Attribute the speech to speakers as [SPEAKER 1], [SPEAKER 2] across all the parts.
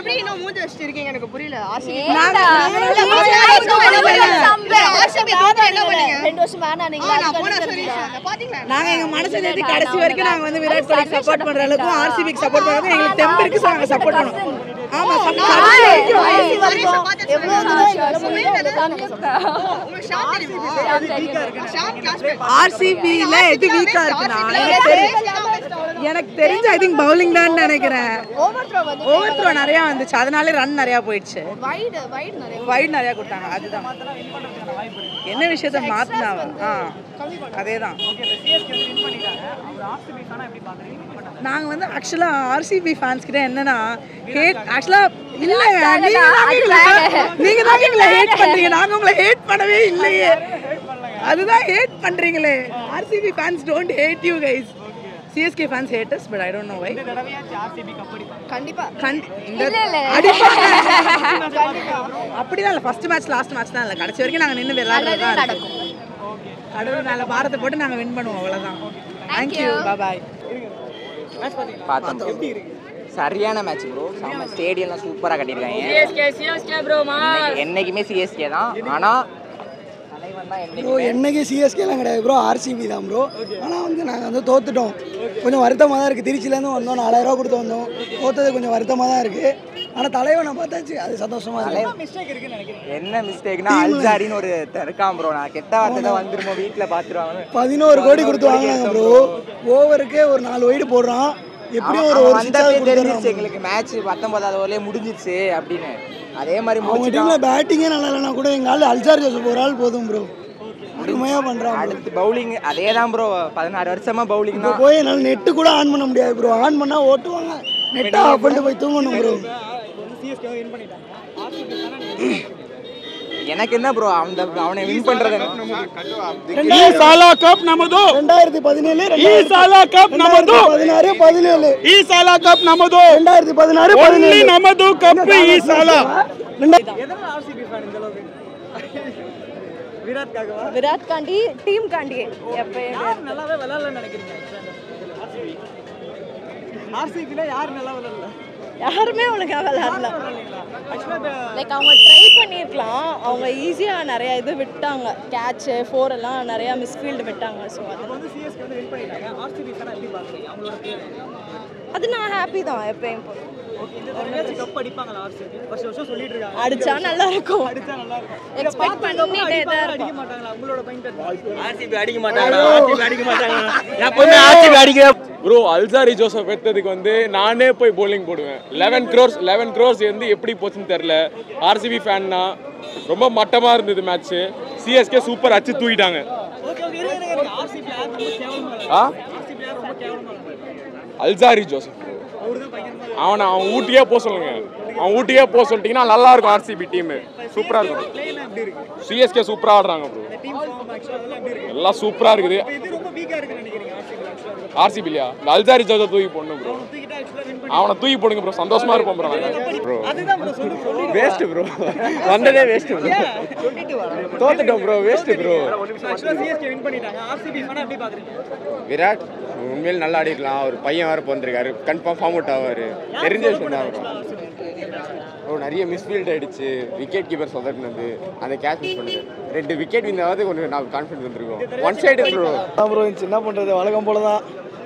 [SPEAKER 1] எப்படி இன்னும் மூஞ்சி வச்சிட்டு இருக்கீங்க எனக்கு புரியல. RCB
[SPEAKER 2] என்ன பண்ணீங்க 2 வருஷம் வேணா நீங்க
[SPEAKER 1] பாத்தீங்களா?
[SPEAKER 3] நாங்க எங்க மனசை தேத்தி கடைசி வரைக்கும் நாங்க வந்து விராட் கோலிக்கு சப்போர்ட் பண்ற அளவுக்கு RCBக்கு சப்போர்ட் பண்றது எங்களுக்கு தெம்பு இருக்கு. நாங்க சப்போர்ட் பண்ணுவோம். ஆமா RCBல எது வீக்கா இருக்குன்னா எனக்கு தெரிஞ்ச ஐ திங்க் பவுலிங் தான் நினைக்கிறேன். ஓவர் த்ரோ நிறைய வந்துச்சு, அதனால ரன் நிறைய போயிடுச்சு. வைட் நிறைய கொடுத்தாங்க. அதுதான் என்ன விஷயத்த மாத்தினாங்க. அதேதான் நாங்க வந்து ஆக்சுவலா RCB ஃபேன்ஸ் கிட்ட என்னன்னா ஹேட் ஆக்சுவலா இல்லங்க, நீங்க தான் எங்களை ஹேட் பண்றீங்க. நாங்க உங்களை ஹேட் பண்ணவே இல்லையே. அதுதான் ஹேட் பண்றீங்களே. RCB fans don't hate you guys. CSK fans hate us, but I don't know why.
[SPEAKER 2] கண்டிப்பா
[SPEAKER 3] அப்படிதான் இல்ல. ஃபர்ஸ்ட் மேட்ச் லாஸ்ட் மேட்ச் தான் இல்ல, கடைசி வரைக்கும் நாங்க நின்னு விளையாடுறது தான் நடக்கும். கடவுள் மேல பாரத்தை போட்டு நாங்க வின் பண்ணுவோம், அவ்வளவுதான். Thank you, bye bye.
[SPEAKER 4] பார்த்தோம், எப்படி இருக்கு? சரியான மேட்ச் ப்ரோ. செம்ம ஸ்டேடியம்லாம் சூப்பராக கட்டியிருக்காங்க.
[SPEAKER 5] சிஎஸ்கே ப்ரோ
[SPEAKER 4] என்னைக்குமே சிஎஸ்கே தான். ஆனால்
[SPEAKER 6] ப்ரோ என்னைக்கு சிஎஸ்கேலாம் கிடையாது ப்ரோ, RCB தான் ப்ரோ. ஆனால் வந்து நாங்கள் வந்து தோத்துட்டோம். கொஞ்சம் வருத்தமாக தான் இருக்குது. திருச்சியிலேருந்து வந்தோம், 4000 ரூபா கொடுத்து வந்தோம். தோத்தது கொஞ்சம் வருத்தமாக தான் இருக்குது. ஆனால் தலைவனை பார்த்தாச்சு, அது சந்தோஷமாக இருக்குது.
[SPEAKER 4] என்ன மிஸ்டேக்னா அல்ஜாரின்னு ஒரு இருக்கான் ப்ரோ. நான் கெட்ட வார்த்தை தான் வந்துருமோ, வீட்டில் பார்த்துருவாங்க.
[SPEAKER 6] 11 கோடி கொடுத்து வாங்கினாங்க ப்ரோ. ஓவருக்கே ஒரு 4 வைடு போடுறான். எப்படியும் ஒரு
[SPEAKER 4] தெரிஞ்சிருச்சு எங்களுக்கு மேட்ச் 19வது ஓவர்லேயே முடிஞ்சிருச்சு அப்படின்னு. அதே மாதிரி
[SPEAKER 6] அவங்க டீமில் பேட்டிங்கே நல்லா இல்லைனா கூட எங்கள் ஆள் அல்சார் ஜோசப் ஒரு ஆள் போதும் ப்ரோ. அருமையாக பண்ணுறான்.
[SPEAKER 4] அடுத்து பவுலிங் அதே தான் ப்ரோ. 16 வருஷமா பவுலிங் தான்.
[SPEAKER 6] போய் என்னால் நெட்டு கூட ஆன் பண்ண முடியாது ப்ரோ. ஆன் பண்ணால் ஓட்டுவாங்க, நெட்டை ஆஃப் பண்ணிட்டு போய் தூங்கணும் ப்ரோ.
[SPEAKER 4] எனக்கு என்ன ப்ரோ, அவனை வின் பண்றது.
[SPEAKER 7] ಈ ಸಾಲ ಕಪ್ ನಮ್ಮದು
[SPEAKER 6] 2017
[SPEAKER 7] ಈ ಸಾಲ ಕಪ್ ನಮ್ಮದು
[SPEAKER 6] 16 17
[SPEAKER 7] ಈ ಸಾಲ ಕಪ್ ನಮ್ಮದು
[SPEAKER 6] 2016
[SPEAKER 7] ಓನ್ಲಿ ನಮ್ಮದು ಕಪ್ ಈ ಸಾಲ.
[SPEAKER 2] விராட் காண்டி டீம் காண்டி
[SPEAKER 1] நல்லாவே விளையாடலன்னு நினைக்கிறீங்க? RCB-ல யார் நல்லா விளையாடல?
[SPEAKER 2] யாருமே ஒழுங்கா விளையாடல. லைக் அவங்க ட்ரை பண்ணியிருக்கலாம். அவங்க ஈஸியாக நிறைய இது விட்டாங்க. கேட்சு 4 எல்லாம் நிறையா மிஸ்ஃபீல்டு விட்டாங்க. ஸோ அது நான் ஹாப்பி தான் எப்பயும். அடிச்சா நல்லா இருக்கும். எக்ஸ்பெக்ட் பண்ணிட்டே தான் இருக்கும்.
[SPEAKER 5] RCB அடிக்க மாட்டாங்க ப்ரோ. அல்சாரி ஜோசப் எடுத்ததுக்கு வந்து நானே போய் bowling போடுவேன். 11 crores வந்து எப்படி போச்சுன்னு தெரியல. RCB ஃபேன்னா ரொம்ப மட்டமாக இருந்தது மேட்ச்சு. CSK சூப்பர் அச்சு தூக்கிட்டாங்க. அல்சாரி ஜோசப் அவன் ஊட்டியே போக சொல்லுங்க. அவன் ஊட்டியே போக சொல்லிட்டீங்கன்னா நல்லா இருக்கும். RCB டீம் சூப்பராக இருக்கும். CSK சூப்பராக ஆடுறாங்க ப்ரோ. எல்லாம் சூப்பராக இருக்குது. RCB இல்லையா? இந்த அல்சாரி ஜோசப் தூக்கி போடணும் ப்ரோ. அவனை தூக்கி போடுங்க ப்ரோ, சந்தோஷமா இருப்போம் ப்ரோ. ப்ரோ வேஸ்ட் ப்ரோ, வந்ததே வேஸ்ட் ப்ரோ. தோத்துட்டோம் ப்ரோ, வேஸ்ட் ப்ரோ. விராட் உண்மையில் நல்லா ஆடிக்கலாம். ஒரு பையன் வேறு போந்திருக்காரு, கன்ஃபார்ம் ஃபார்ம் அவுட் ஆவார். தெரிஞ்ச விஷயம் தான் ப்ரோ. நிறைய மிஸ்ஃபீல்ட் ஆகிடுச்சு. விக்கெட் கீப்பர் சொதப்பினது, அந்த கேட்ச் மிஸ் பண்ணுது. 2 விக்கெட் வின்னாவது கொஞ்சம் நான் கான்ஃபிடன்ஸ் வந்துருக்கோம். One side bro.
[SPEAKER 6] ப்ரோ என்ன பண்ணுறது, வழக்கம் போல தான்.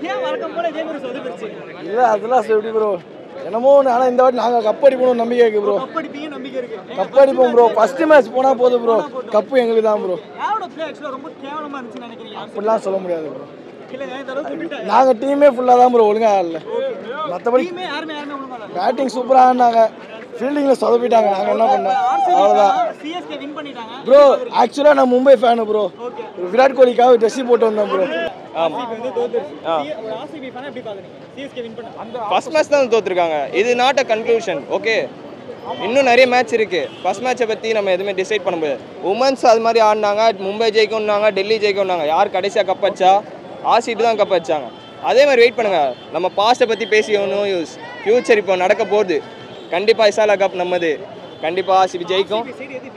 [SPEAKER 6] இல்லை அதெல்லாம் எப்படி ப்ரோ, என்னமோ ஒன்று. ஆனால் இந்த வாட்டி நாங்கள் கப் அடிப்போம் நம்பிக்கை இருக்குது ப்ரோ. கப் அடிப்போம் ப்ரோ. ஃபர்ஸ்ட் மேட்ச் போனால் போதும் ப்ரோ, கப்பு எங்களுக்கு தான் ப்ரோ. அப்படிலாம் சொல்ல முடியாது ப்ரோ. நாங்கள் டீமே ஃபுல்லாக தான் ப்ரோ, ஒழுங்காக ஆடல. மற்றபடி பேட்டிங் சூப்பராக ஆடினாங்க, ஃபீல்டிங்கில் சொதப்பிட்டாங்க. நாங்கள் என்ன பண்ணோம், அவ்வளோதான் ப்ரோ. ஆக்சுவலாக நான் மும்பை ஃபேனு ப்ரோ. விராட் கோலிக்காக ட்ரெஸ்ஸி போட்டு வந்தேன் ப்ரோ.
[SPEAKER 8] ஃபர்ஸ்ட் மேட்ச் தான் தோத்துருக்காங்க. இது நாட் அ கன்க்ளூஷன். ஓகே, இன்னும் நிறைய மேட்ச் இருக்குது. ஃபர்ஸ்ட் மேட்சை பற்றி நம்ம எதுவுமே டிசைட் பண்ண முடியாது. உமன்ஸ் அது மாதிரி ஆடினாங்க. மும்பை ஜெயிக்கணுன்னாங்க, டெல்லி ஜெயிக்கணுன்னாங்க. யார் கடைசியாக கப் அடிச்சா? RCB தான் கப் அடிச்சாங்க. அதே மாதிரி வெயிட் பண்ணுங்கள். நம்ம பாஸ்ட்டை பற்றி பேசி ஒன்றும் யூஸ். ஃப்யூச்சர் இப்போ நடக்க போகுது. கண்டிப்பாக இசாலா கப் நம்மது. கண்டிப்பாக RCB ஜெயிக்கும்.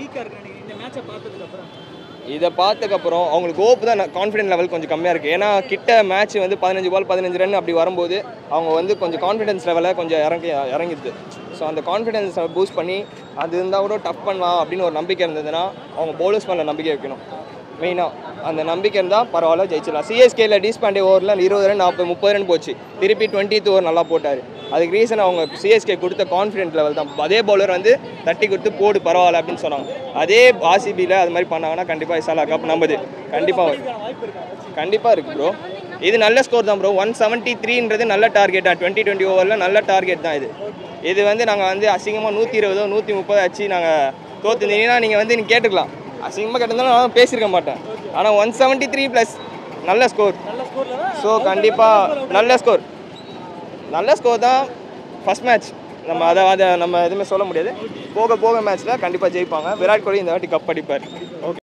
[SPEAKER 8] இதை பார்த்ததுக்கப்புறம் அவங்களுக்கு ஹோப் தான். கான்ஃபிடென்ட் லெவல் கொஞ்சம் கம்மியாக இருக்குது. ஏன்னா கிட்ட மேட்ச் வந்து 15 பால் 15 ரன் அப்படி வரும்போது அவங்க வந்து கொஞ்சம் கான்ஃபிடன்ஸ் லெவலில் கொஞ்சம் இறங்கிடுது. ஸோ அந்த கான்ஃபிடென்ஸை பூஸ்ட் பண்ணி அது இருந்தால் கூட டஃப் பண்ணலாம் அப்படின்னு ஒரு நம்பிக்கை இருந்ததுன்னா அவங்க பவுலர்ஸ் மேலே நம்பிக்கை வைக்கணும். மெயினாக அந்த நம்பிக்கை இருந்தால் பரவாயில்ல ஜெயிச்சிடலாம். சிஎஸ்கேல டிஸ்பாண்டே ஓவரில் 20 ரன் 40 30 ரன் போச்சு. திருப்பி 20th ஓவர் நல்லா போட்டார். அதுக்கு ரீசன் அவங்க சிஎஸ்கே கொடுத்த கான்ஃபிடென்ட் லெவல் தான். அதே பவுலர் வந்து தட்டி கொடுத்து போடு பரவாயில்ல அப்படின்னு சொன்னாங்க. அதே ஆர்சிபியில் அது மாதிரி பண்ணாங்கன்னா கண்டிப்பாக இசாலா கப் நம்பது கண்டிப்பாக இருக்குது ப்ரோ. இது நல்ல ஸ்கோர் தான் ப்ரோ. 173ன்றது நல்ல டார்கெட் தான். 2020 ஓவரில் நல்ல டார்கெட் தான் இது வந்து நாங்கள் வந்து அசிங்கமாக 120 130 ஆச்சு நாங்கள் தோற்றுனீங்கன்னா நீங்கள் வந்து நீங்கள் கேட்டுக்கலாம். அசிங்கமாக கேட்டிருந்தாலும் நான் பேசியிருக்க மாட்டேன். ஆனால் 173+ நல்ல ஸ்கோர். ஸோ கண்டிப்பாக நல்ல ஸ்கோர் தான். ஃபஸ்ட் மேட்ச் நம்ம அதை நம்ம எதுவுமே சொல்ல முடியாது. போக மேட்ச்சில் கண்டிப்பாக ஜெயிப்பாங்க. விராட் கோலி இந்த வாட்டி கப் அடிப்பார். ஓகே.